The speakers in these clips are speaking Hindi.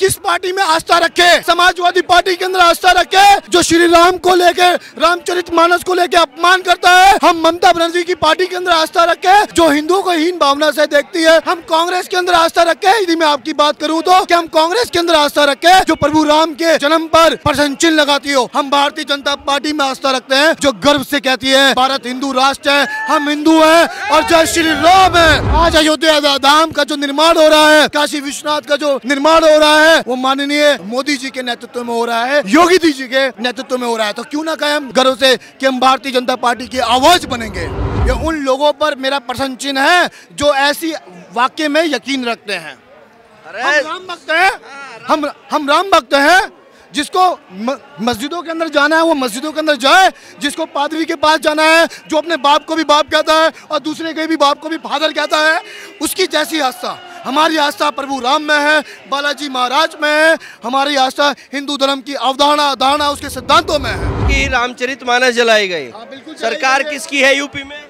किस पार्टी में आस्था रखे? समाजवादी पार्टी के अंदर आस्था रखे जो श्री राम को लेके, रामचरितमानस को लेके अपमान करता है। हम ममता बनर्जी की पार्टी के अंदर आस्था रखे जो हिंदुओं को हीन भावना से देखती है। हम कांग्रेस के अंदर आस्था रखे, यदि मैं आपकी बात करूं तो कि हम कांग्रेस के अंदर आस्था रखे जो प्रभु राम के जन्म पर प्रश्न चिन्ह लगाती हो। हम भारतीय जनता पार्टी में आस्था रखते हैं जो गर्व से कहती है भारत हिंदू राष्ट्र है, हम हिंदू हैं और जय श्री राम है। आज अयोध्या धाम का जो निर्माण हो रहा है, काशी विश्वनाथ का जो निर्माण हो रहा है, वो माननीय मोदी जी के नेतृत्व में हो रहा है, योगी जी के नेतृत्व में हो रहा है। तो क्यों ना कहें हम गर्व से कि हम भारतीय जनता पार्टी की आवाज बनेंगे। ये उन लोगों पर मेरा प्रश्न चिन्ह है जो ऐसी वाक्य में यकीन रखते हैं। हम राम भक्त हैं, हम राम भक्त हैं। जिसको मस्जिदों के अंदर जाना है वो मस्जिदों के अंदर जाए, जिसको पादरी के पास जाना है जो अपने बाप को भी बाप कहता है और दूसरे के भी बाप को भी फादर कहता है, उसकी जैसी आस्था। हमारी आस्था प्रभु राम में है, बालाजी महाराज में है। हमारी आस्था हिंदू धर्म की अवधारणा उसके सिद्धांतों में है। कि रामचरितमानस जलाई गई, सरकार किसकी है यूपी में?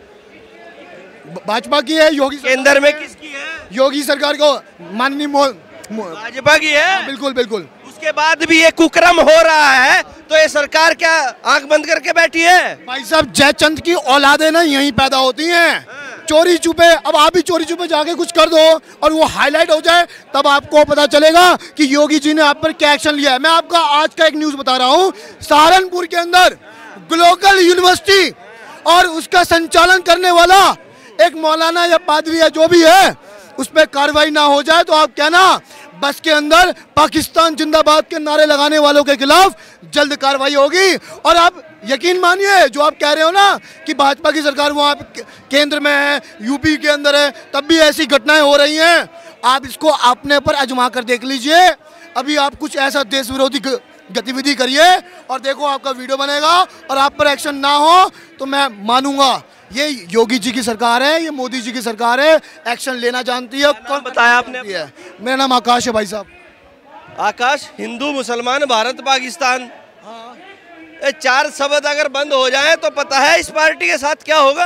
भाजपा की है। योगी केंद्र में किसकी है? योगी सरकार को माननीय भाजपा की है। बिल्कुल बिल्कुल। उसके बाद भी ये कुकर्म हो रहा है तो ये सरकार क्या आंख बंद करके बैठी है? भाई साहब, जयचंद की औलादे ना यहीं पैदा होती हैं। चोरी छुपे, अब आप भी चोरी छुपे जाके कुछ कर दो और वो हाईलाइट हो जाए, तब आपको पता चलेगा कि योगी जी ने आप पर क्या एक्शन लिया है। मैं आपका आज का एक न्यूज बता रहा हूँ। सहारनपुर के अंदर ग्लोबल यूनिवर्सिटी और उसका संचालन करने वाला एक मौलाना या पादरी या जो भी है, उस पर कार्रवाई ना हो जाए तो आप कहना बस के अंदर पाकिस्तान जिंदाबाद के नारे लगाने वालों के खिलाफ जल्द कार्रवाई होगी। और आप यकीन मानिए जो आप कह रहे हो ना कि भाजपा की सरकार वहाँ केंद्र में है, यूपी के अंदर है, तब भी ऐसी घटनाएं हो रही हैं। आप इसको अपने पर आजमा कर देख लीजिए। अभी आप कुछ ऐसा देश विरोधी गतिविधि करिए और देखो आपका वीडियो बनेगा और आप पर एक्शन ना हो तो मैं मानूंगा ये योगी जी की सरकार है, ये मोदी जी की सरकार है, एक्शन लेना जानती है। कौन बताया आपने? मेरा नाम आकाश है भाई साहब। आकाश, हिंदू मुसलमान भारत पाकिस्तान, ये चार शब्द अगर बंद हो जाए तो पता है इस पार्टी के साथ क्या होगा?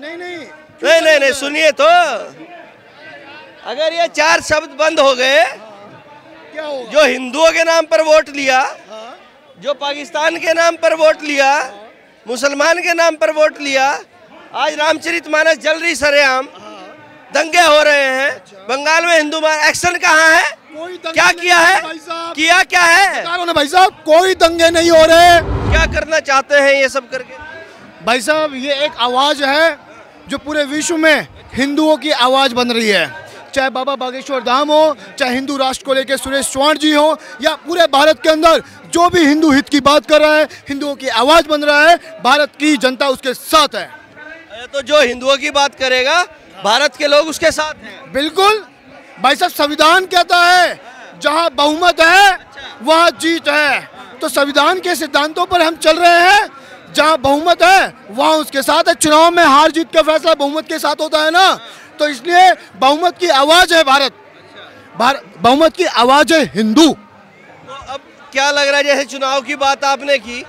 नहीं, सुनिए तो, अगर ये चार शब्द बंद हो गए, जो हिंदुओं के नाम पर वोट लिया, जो पाकिस्तान के नाम पर वोट लिया, मुसलमान के नाम पर वोट लिया, आज रामचरितमानस जल रही सरेआम, दंगे हो रहे हैं बंगाल में, हिंदू एक्शन कहाँ है? क्या किया है? किया क्या है भाई साहब? कोई दंगे नहीं हो रहे। क्या करना चाहते हैं ये सब करके? भाई साहब, ये एक आवाज है जो पूरे विश्व में हिंदुओं की आवाज बन रही है। चाहे बाबा बागेश्वर धाम हो, चाहे हिंदू राष्ट्र को लेकर सुरेश चौहान जी हो, या पूरे भारत के अंदर जो भी हिंदू हित की बात कर रहा है, हिंदुओं की आवाज बन रहा है, भारत की जनता उसके साथ है। तो जो हिंदुओं की बात करेगा भारत के लोग उसके साथ हैं। बिल्कुल भाई साहब, संविधान कहता है जहां बहुमत है वहां जीत है। तो संविधान के सिद्धांतों पर हम चल रहे हैं। जहां बहुमत है वहां उसके साथ है। चुनाव में हार जीत का फैसला बहुमत के साथ होता है ना, तो इसलिए बहुमत की आवाज है भारत, बहुमत की आवाज है हिंदू। तो अब क्या लग रहा है, जैसे चुनाव की बात आपने की,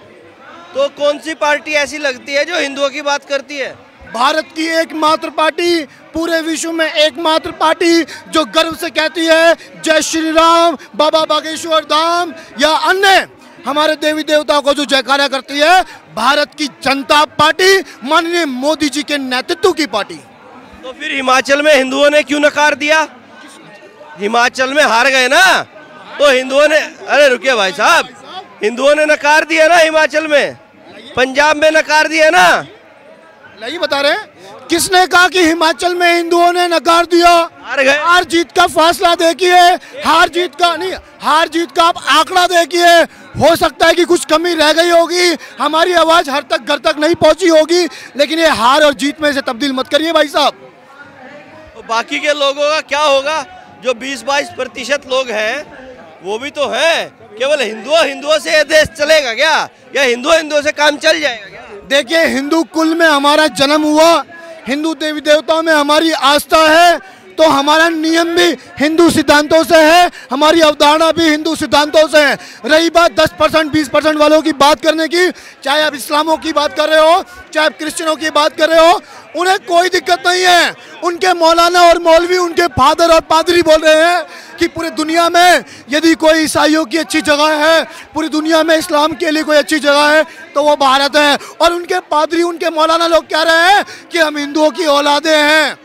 तो कौन सी पार्टी ऐसी लगती है जो हिंदुओं की बात करती है? भारत की एकमात्र पार्टी, पूरे विश्व में एकमात्र पार्टी जो गर्व से कहती है जय श्री राम, बाबा बागेश्वर धाम या अन्य हमारे देवी देवताओं को जो जयकारा करती है, भारत की जनता पार्टी, माननीय मोदी जी के नेतृत्व की पार्टी। तो फिर हिमाचल में हिंदुओं ने क्यों नकार दिया? हिमाचल में हार गए ना, तो हिंदुओं ने, अरे रुकिए भाई साहब, हिंदुओं ने नकार दिया ना हिमाचल में, पंजाब में नकार दिया ना। नहीं बता रहे, किसने कहा कि हिमाचल में हिंदुओं ने नकार दिया? हार जीत का फासला देखिए, हार जीत का आप आंकड़ा देखिए। हो सकता है कि कुछ कमी रह गई होगी, हमारी आवाज हर तक घर तक नहीं पहुंची होगी, लेकिन ये हार और जीत में से तब्दील मत करिए भाई साहब। तो बाकी के लोगों का क्या होगा? जो 20-22% लोग हैं वो भी तो है। केवल हिंदुओं से ये देश चलेगा क्या, या हिंदुओं से काम चल जाएगा क्या? देखिए, हिंदू कुल में हमारा जन्म हुआ, हिंदू देवी देवताओं में हमारी आस्था है, तो हमारा नियम भी हिंदू सिद्धांतों से है, हमारी अवधारणा भी हिंदू सिद्धांतों से है। रही बात 10% 20% वालों की बात करने की, चाहे आप इस्लामों की बात कर रहे हो, चाहे आप क्रिश्चियनों की बात कर रहे हो, उन्हें कोई दिक्कत नहीं है। उनके मौलाना और मौलवी, उनके फादर और पादरी बोल रहे हैं कि पूरी दुनिया में यदि कोई ईसाइयों की अच्छी जगह है, पूरी दुनिया में इस्लाम के लिए कोई अच्छी जगह है तो वो भारत है। और उनके पादरी, उनके मौलाना लोग कह रहे हैं कि हम हिंदुओं की औलादे हैं।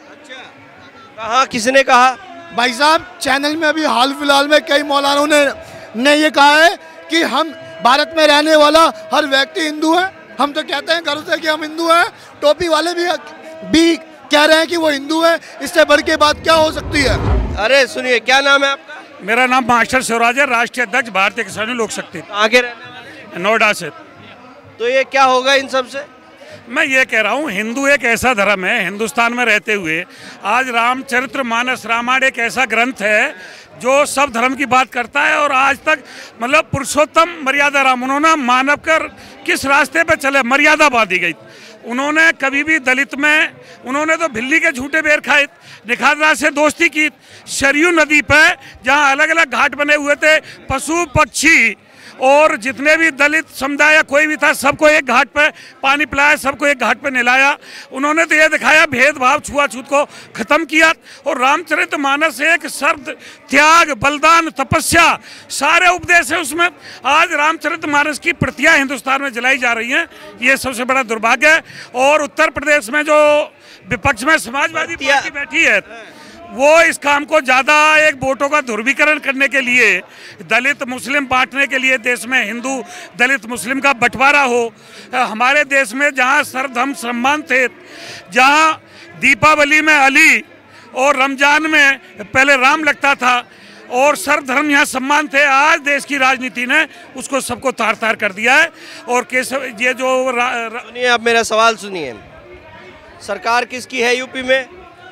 कहाँ, किसने कहा? भाई साहब, चैनल में अभी हाल फिलहाल में कई मौलानों ने ये कहा है कि हम भारत में रहने वाला हर व्यक्ति हिंदू है। हम तो कहते हैं घरों से कि हम हिंदू हैं, टोपी वाले भी कह रहे हैं कि वो हिंदू है। इससे बढ़ के बात क्या हो सकती है? अरे सुनिए, क्या नाम है आपका? मेरा नाम मास्टर शिवराज है, राष्ट्रीय अध्यक्ष भारतीय किसान लोक शक्ति, आगे रहने वाले? नोएडा से। तो ये क्या होगा इन सब से? मैं ये कह रहा हूँ, हिंदू एक ऐसा धर्म है, हिंदुस्तान में रहते हुए आज रामचरितमानस, रामायण एक ऐसा ग्रंथ है जो सब धर्म की बात करता है। और आज तक मतलब पुरुषोत्तम मर्यादा राम, उन्होंने मानव कर किस रास्ते पे चले, मर्यादा बांधी गई। उन्होंने कभी भी दलित में, उन्होंने तो भिल्ली के झूठे बेर खाए, निखात से दोस्ती की। सरयू नदी पे जहाँ अलग अलग घाट बने हुए थे, पशु पक्षी और जितने भी दलित समुदाय या कोई भी था, सबको एक घाट पे पानी पिलाया, सबको एक घाट पे नहलाया। उन्होंने तो ये दिखाया, भेदभाव छुआछूत को खत्म किया। और रामचरितमानस एक शब्द, त्याग, बलिदान, तपस्या, सारे उपदेश है उसमें। आज रामचरितमानस की प्रतियां हिंदुस्तान में जलाई जा रही हैं, ये सबसे बड़ा दुर्भाग्य है। और उत्तर प्रदेश में जो विपक्ष में समाजवादी पार्टी बैठी है, वो इस काम को ज़्यादा एक वोटों का ध्रुवीकरण करने के लिए, दलित मुस्लिम बांटने के लिए, देश में हिंदू दलित मुस्लिम का बंटवारा हो। हमारे देश में जहाँ सर्वधर्म सम्मान थे, जहाँ दीपावली में अली और रमजान में पहले राम लगता था और सर्वधर्म यहाँ सम्मान थे, आज देश की राजनीति ने उसको सबको तार तार कर दिया है। और केशव, ये जो सुनिए, आप मेरा सवाल सुनिए। सरकार किसकी है यूपी में?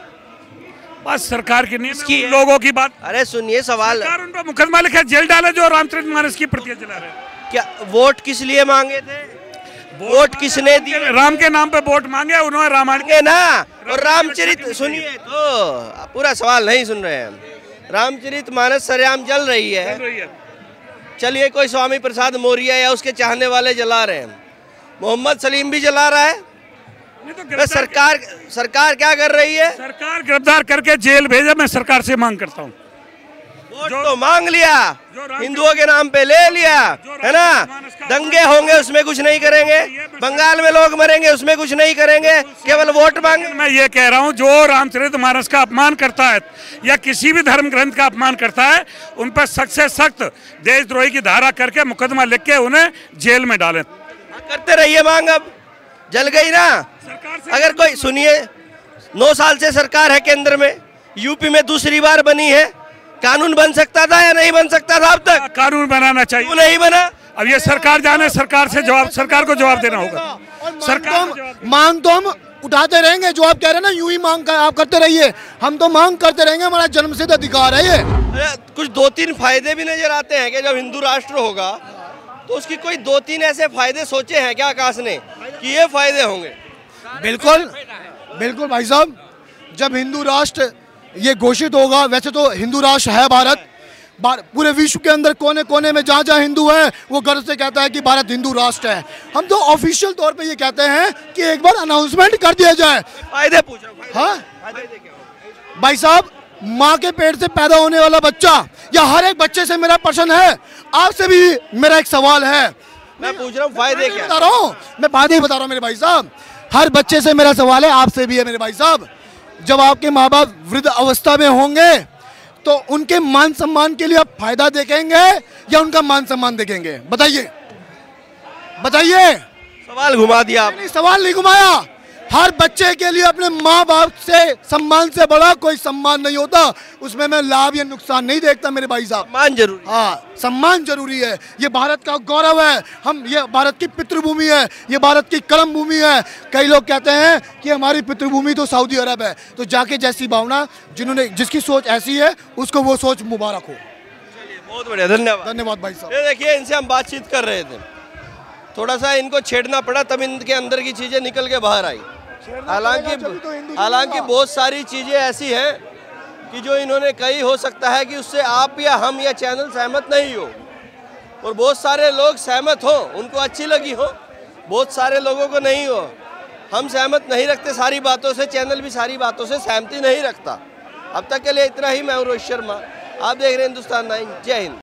बस सरकार की नहीं, लोगों की बात। अरे सुनिए सवाल, सरकार उन पर मुकदमा लिखा, जेल डाले जो रामचरितमानस की प्रतियां जला रहे हैं। क्या वोट किस लिए मांगे थे? वोट किसने दिए? राम के नाम पे वोट मांगे उन्होंने, रामायण के ना। और रामचरित, सुनिए तो पूरा सवाल नहीं सुन रहे हैं। रामचरितमानस सरेआम जल रही है। चलिए, कोई स्वामी प्रसाद मौर्य या उसके चाहने वाले जला रहे हैं, मोहम्मद सलीम भी जला रहा है। तो सरकार क्या कर रही है? सरकार गिरफ्तार करके जेल भेजा। मैं सरकार से मांग करता हूँ, वोट तो मांग लिया, हिंदुओं के नाम पे ले लिया, है ना। दंगे होंगे उसमें कुछ नहीं करेंगे, बंगाल में लोग मरेंगे उसमें कुछ नहीं करेंगे, केवल वोट मांगे। मैं ये कह रहा हूँ, जो रामचरितमानस का अपमान करता है या किसी भी धर्म ग्रंथ का अपमान करता है, उन पर सख्त से सख्त देशद्रोही की धारा करके मुकदमा लिख के उन्हें जेल में डालें। करते रहिए मांग, अब जल गई ना। अगर कोई, सुनिए, 9 साल से सरकार है केंद्र में, यूपी में दूसरी बार बनी है, कानून बन सकता था या नहीं बन सकता था? अब तक कानून बनाना चाहिए, क्यों नहीं बना? अब ये सरकार जाने, सरकार से जवाब, सरकार को जवाब देना होगा। सरकार मांग तो हम उठाते रहेंगे, जो आप कह रहे हैं ना, यूं ही मांग आप करते रहिए, हम तो मांग करते रहेंगे, हमारा जन्मसिद्ध अधिकार है ये। कुछ 2-3 फायदे भी नजर आते हैं कि जब हिंदू राष्ट्र होगा तो उसकी कोई 2-3 ऐसे फायदे सोचे हैं क्या आकाश ने कि ये फायदे होंगे? बिल्कुल बिल्कुल भाई साहब, जब हिंदू राष्ट्र ये घोषित होगा, वैसे तो हिंदू राष्ट्र है भारत, पूरे विश्व के अंदर कोने कोने में जहाँ जहाँ हिंदू है वो गर्व से कहता है कि भारत हिंदू राष्ट्र है। हम तो ऑफिशियल तौर पे ये कहते हैं कि एक बार अनाउंसमेंट कर दिया जाए। फायदे पूछ रहा हूं। हाँ भाई साहब, माँ के पेट से पैदा होने वाला बच्चा या हर एक बच्चे से मेरा प्रश्न है, आपसे भी मेरा एक सवाल है। मैं पूछ रहा हूँ फायदे क्या? बता रहा हूँ, मैं फायदे ही बता रहा हूँ मेरे भाई साहब। हर बच्चे से मेरा सवाल है, आपसे भी है मेरे भाई साहब। जब आपके माँ बाप वृद्ध अवस्था में होंगे तो उनके मान सम्मान के लिए आप फायदा देखेंगे या उनका मान सम्मान देखेंगे? बताइए बताइए। सवाल घुमा दिया आप। नहीं, सवाल नहीं घुमाया। हर बच्चे के लिए अपने माँ बाप से सम्मान से बड़ा कोई सम्मान नहीं होता, उसमें मैं लाभ या नुकसान नहीं देखता मेरे भाई साहब। सम्मान जरूरी। हाँ, सम्मान जरूरी है, ये भारत का गौरव है। हम, ये भारत की पितृभूमि है, ये भारत की कर्म भूमि है। कई लोग कहते हैं कि हमारी पितृभूमि तो सऊदी अरब है, तो जाके जैसी भावना, जिन्होंने, जिसकी सोच ऐसी है उसको वो सोच मुबारक हो। बहुत बढ़िया, धन्यवाद। धन्यवाद भाई साहब। ये देखिए, इनसे हम बातचीत कर रहे थे, थोड़ा सा इनको छेड़ना पड़ा तब इनके अंदर की चीजें निकल के बाहर आई। हालांकि बहुत सारी चीजें ऐसी हैं कि जो इन्होंने कही, हो सकता है कि उससे आप या हम या चैनल सहमत नहीं हो, और बहुत सारे लोग सहमत हो, उनको अच्छी लगी हो, बहुत सारे लोगों को नहीं हो। हम सहमत नहीं रखते सारी बातों से, चैनल भी सारी बातों से सहमति नहीं रखता। अब तक के लिए इतना ही। मैं हूं रोहित शर्मा, आप देख रहे हैं हिंदुस्तान 9। जय हिंद।